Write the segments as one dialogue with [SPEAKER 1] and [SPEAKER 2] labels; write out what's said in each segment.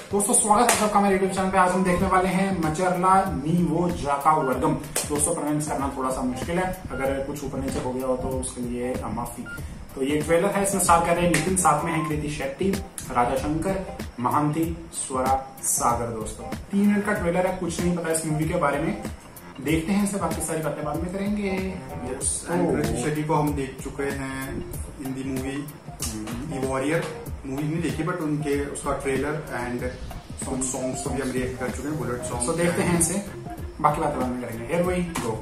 [SPEAKER 1] दोस्तों स्वागत है सबका मेरे यूट्यूब चैनल पे। आज हम देखने वाले हैं मचरला नीवो जाका वर्गम। दोस्तों प्रोनाउंस करना थोड़ा सा मुश्किल है, अगर कुछ ऊपर नीचे हो गया हो तो उसके लिए माफी। तो ये ट्रेलर है, इसमें स्टार कर रहे हैं नितिन, साथ में है कृति शेट्टी, राजा शंकर, महांती, स्वरा, सागर। दोस्तों 3 मिनट का ट्रेलर है, कुछ नहीं पता इस मूवी के बारे में। देखते हैं, इसे बाकी सारी बातें बाद में करेंगे।
[SPEAKER 2] कृति शेट्टी को हम देख चुके हैं Hindi movie the warrior. Movie नहीं देखी बट उनके उसका ट्रेलर एंड कुछ सॉन्ग्स को भी हम रिएक्ट कर चुके हैं, बुलेट सॉन्ग।
[SPEAKER 1] तो देखते हैं इसे, बाकी बातें बाद में करेंगे। Here we go.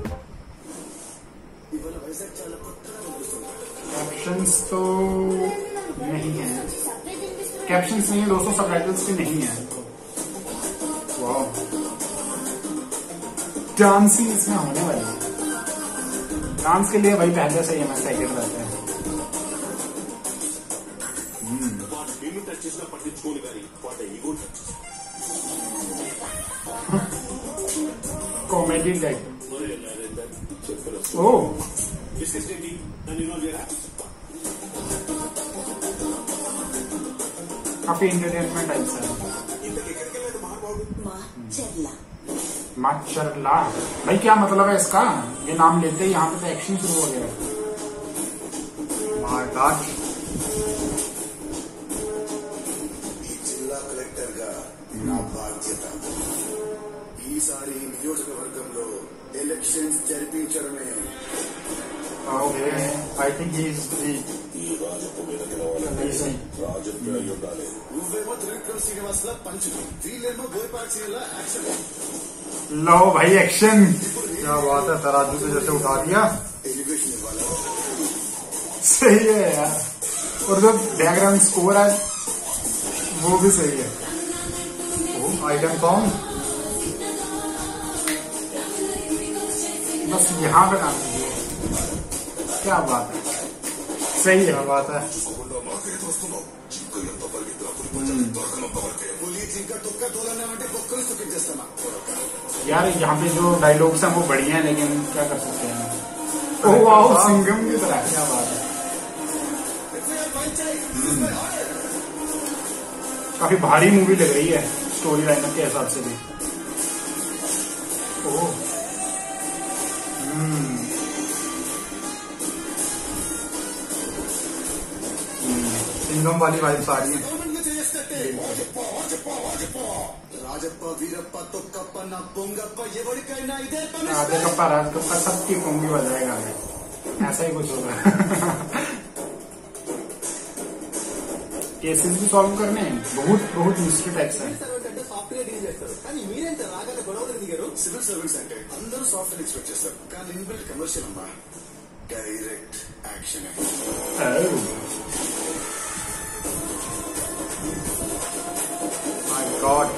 [SPEAKER 1] कैप्शंस तो नहीं है, कैप्शंस नहीं है दोस्तों, सबटाइटल्स भी नहीं है। वाह, डांसिंग इसमें होने वाली है। डांस के लिए भाई पहले से ही हम एक्साइटेड रहते हैं। Comedy type. ओह, काफी एंटरटेनमेंट टाइप है। माचरला भाई क्या मतलब है इसका? ये नाम लेते ही यहाँ पे तो एक्शन शुरू हो गया।
[SPEAKER 3] జిల్లా కలెక్టర్ గా నా బాధ్యత ఈసారి నియోజకవర్గంలో ఎలక్షన్స్ జరిపించడమే.
[SPEAKER 2] Okay, I think he is the
[SPEAKER 3] ఈ రాజప్ప మీద గెలవాలంటే రాజప్ప అయి ఉండాలి. నువ్వేమో త్రివిక్రమ్ శ్రీనివాస్ లా పంచ్, వీళ్ళేమో బోయపాటి శ్రీ లా యాక్షన్.
[SPEAKER 1] लो भाई एक्शन,
[SPEAKER 2] क्या बात है, तराजू से जैसे उठा दिया।
[SPEAKER 3] एलिवेशन वाला
[SPEAKER 1] सही है यार, और जो बैकग्राउंड स्कोर है वो भी सही है।
[SPEAKER 2] आइटम सॉन्ग
[SPEAKER 1] बस यहाँ पे काम कीजिए, क्या बात है, सही है।
[SPEAKER 2] क्या बात है।
[SPEAKER 1] यार यहाँ पे जो डायलॉग्स हैं वो बढ़िया हैं, लेकिन क्या कर सकते हैं। ओह वाह, सिंघम की तरह, क्या बात है। काफी भारी मूवी लग रही है स्टोरी लाइन के हिसाब से भी। ओह,
[SPEAKER 2] सिंगम वाली वाइब्स आ रही है।
[SPEAKER 3] రాజప్ప వీరప్ప తొక్కప్ప నా పొంగప్ప ఎవరికైనా ఇదే పని.
[SPEAKER 1] राजकप्पा राजकप्पा सबकी पोंगी बजाएगा, ऐसा ही कुछ होगा। केसेस भी सॉल्व करने हैं, बहुत बहुत मिस्ट्री टाइप्स हैं।
[SPEAKER 3] సాఫ్ట్వేర్ డీల్ చేస్తారు, కానీ మీరెంత రాగానే గొడవలు దిగారు. సివిల్ సర్వీస్ అంటే అందరూ సాఫ్ట్వేర్ ఎక్స్పెక్ట్ చేస్తారు, కానీ ఇన్బిల్ట్ కమర్షియల్ అమ్మా, డైరెక్ట్ యాక్షన్.
[SPEAKER 2] माय गॉड,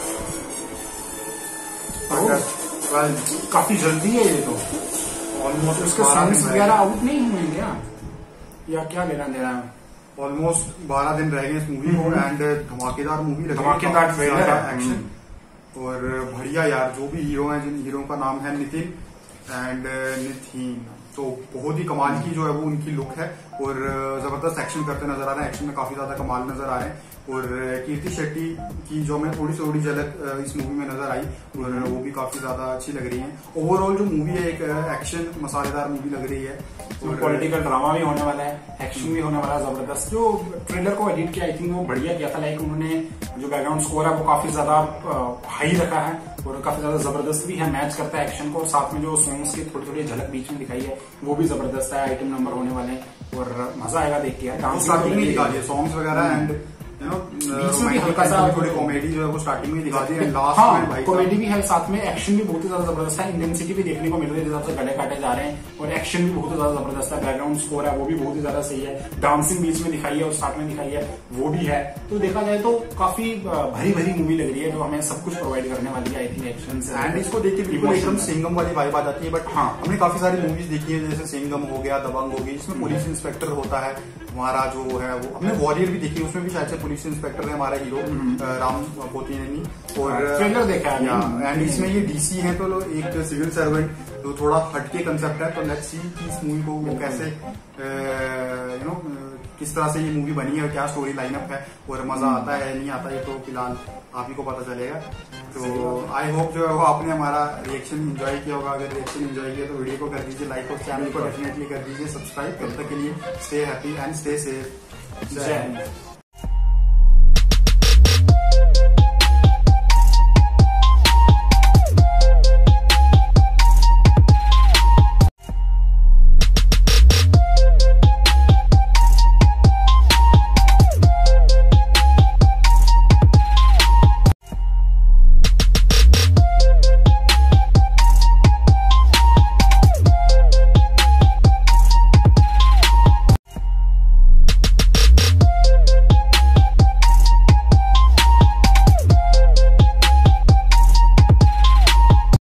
[SPEAKER 1] काफी जल्दी है ये तो।
[SPEAKER 2] ऑलमोस्ट
[SPEAKER 1] उसके सॉन्ग्स वगैरह आउट नहीं हुए क्या, या क्या लेना देना है?
[SPEAKER 2] ऑलमोस्ट 12 दिन रह गए इस मूवी को एंड धमाकेदार मूवी लगी,
[SPEAKER 1] धमाकेदार ट्रेलर है,
[SPEAKER 2] एक्शन और बढ़िया यार। जो भी हीरो हैं, जिन हीरो का नाम है नितिन एंड नितिन, तो बहुत ही कमाल की जो है वो उनकी लुक है और जबरदस्त एक्शन करते नजर आ रहे हैं। एक्शन में काफी ज्यादा कमाल नजर आ रहे हैं और कृति शेट्टी की जो हमें थोड़ी झलक इस मूवी में नजर आई और वो भी काफी ज्यादा अच्छी लग रही है। ओवरऑल जो मूवी है एक एक्शन मसालेदार मूवी लग रही है
[SPEAKER 1] और पॉलिटिकल ड्रामा भी होने वाला है, एक्शन भी होने वाला है जबरदस्त। जो ट्रेलर को एडिट किया आई थिंक वो बढ़िया किया था, लाइक उन्होंने जो बैकग्राउंड स्कोर है वो काफी ज्यादा हाई रखा है और काफी ज्यादा जबरदस्त भी है, मैच करता है एक्शन को। और साथ में जो सॉन्ग्स की थोड़ी थोड़ी झलक बीच में दिखाई है वो भी जबरदस्त है। आइटम नंबर होने वाले हैं और मजा आएगा देख के। डांस
[SPEAKER 2] स्टार्टिंग में दिखा दिए सॉन्ग्स वगैरह एंड
[SPEAKER 1] बीच में भी हल्का सा
[SPEAKER 2] थोड़ी कॉमेडी जो है वो स्टार्टिंग में दिखा दी है, लास्ट में भाई
[SPEAKER 1] कॉमेडी भी है, साथ में एक्शन भी बहुत ही ज्यादा जबरदस्त है। इंटेंसिटी भी देखने को मिल रही है, जिस हिसाब से गले काटे जा रहे हैं और एक्शन भी बहुत ही ज्यादा जबरदस्त है। बैकग्राउंड स्कोर है वो भी बहुत ही ज्यादा सही है, डांसिंग बीच में दिखाई है और साथ में दिखाई है वो भी है। तो देखा जाए तो काफी भरी भरी मूवी लग रही है जो हमें सब कुछ प्रोवाइड करने वाली है आई थिंक एक्शन से।
[SPEAKER 2] एंड इसको देख के बिल्कुल एकदम सिंगम वाली वाइब आ जाती है। बट हाँ, हमने काफी सारी मूवीज देखी है, जैसे सिंगम हो गया, दबंग हो गई, जिसमें पुलिस इंस्पेक्टर होता है हमारा जो है वो। हमने वॉरियर भी देखी, उसमें भी शायद से पुलिस इंस्पेक्टर है हमारा हीरो राम पोतीनेनी। और
[SPEAKER 1] ट्रेलर देखा है
[SPEAKER 2] एंड इसमें ये डीसी है तो एक सिविल सर्वेंट, तो थोड़ा हटके कंसेप्ट है। तो लेट्स सी कि इस मूवी को वो कैसे किस तरह से ये मूवी बनी है और क्या स्टोरी लाइनअप है और मजा आता है नहीं आता, ये तो फिलहाल आप ही को पता चलेगा। तो आई होप जो है वो आपने हमारा रिएक्शन एंजॉय किया होगा। अगर रिएक्शन एंजॉय किया तो वीडियो को कर दीजिए लाइक और चैनल को डेफिनेटली कर दीजिए सब्सक्राइब। तब तक के लिए stay happy and stay safe.
[SPEAKER 1] जय हिंद।